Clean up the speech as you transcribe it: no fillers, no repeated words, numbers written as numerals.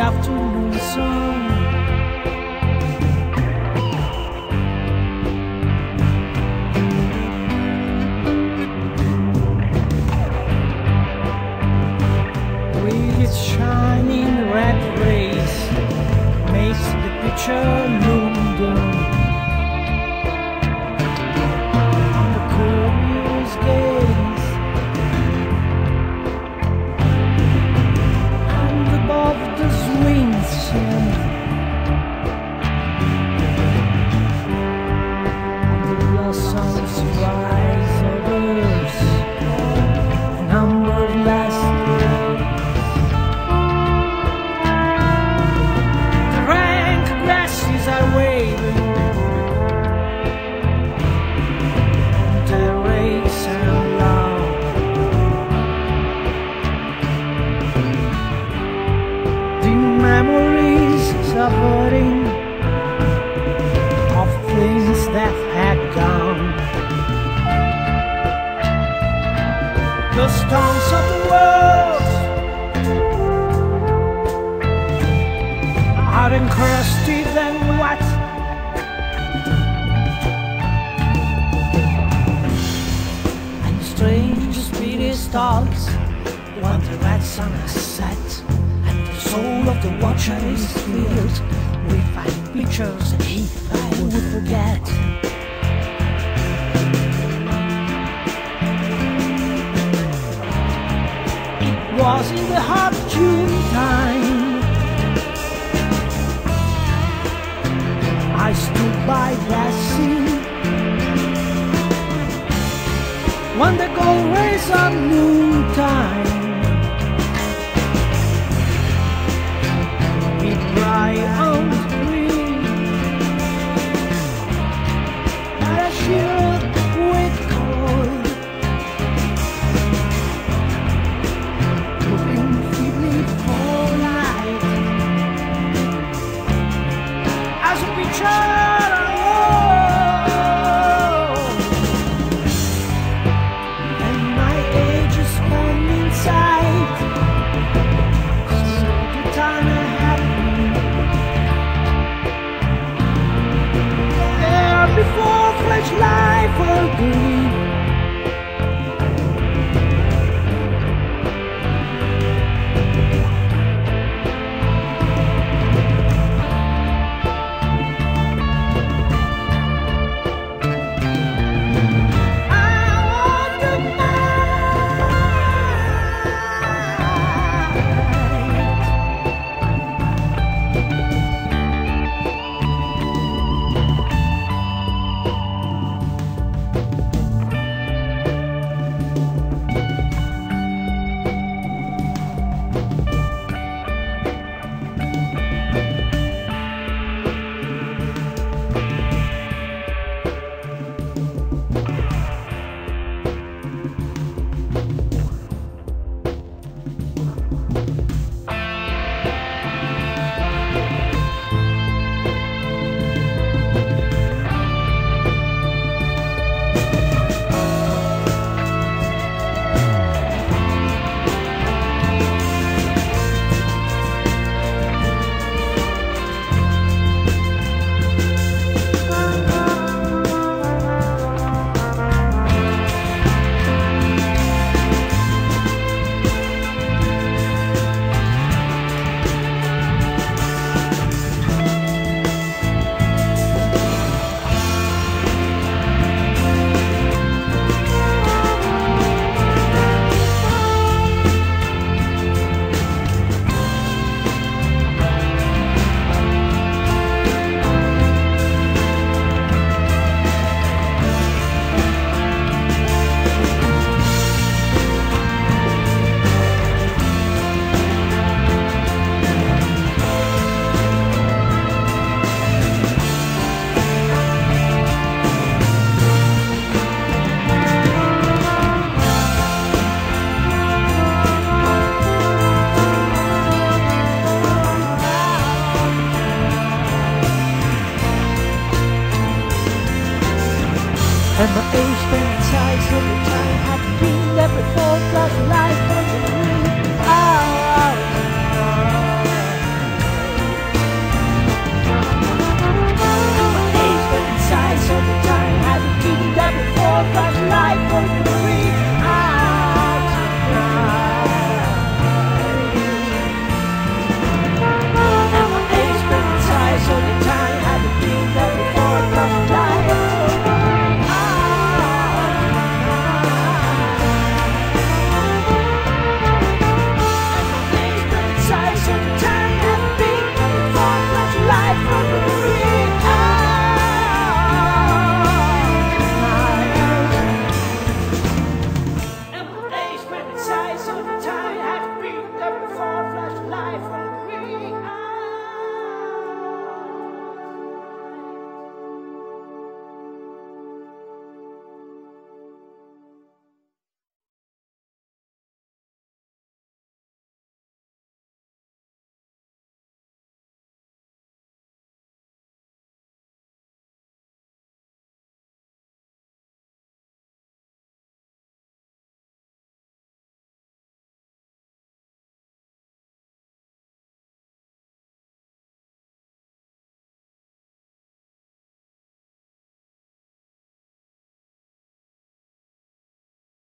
afternoon sun. With its shining red rays, makes the picture look dim. On the curious gaze, and above the swings, and the blossoms rise of earth, a number of last days. The rank grasses are waving, terrace and love. The memories suffering of things that had gone. The stones of the world are encrusted and wet, and strange spirit stars wonder at sunset, and the soul of the watcher is filled with fine pictures he would forget. It was in the hot June time, I stood by that sea, when the gold rays of noontime